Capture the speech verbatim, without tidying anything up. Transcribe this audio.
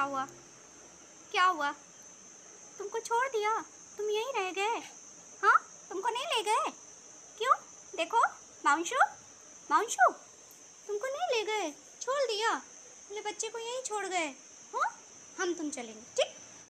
हुआ? क्या हुआ? तुमको छोड़ दिया? तुम यहीं रह गए? हाँ, तुमको नहीं ले गए? क्यों? देखो मांशु, मांशु, तुमको नहीं ले गए, छोड़ दिया? बोले बच्चे को यहीं छोड़ गए। हाँ, हम तुम चलेंगे, ठीक?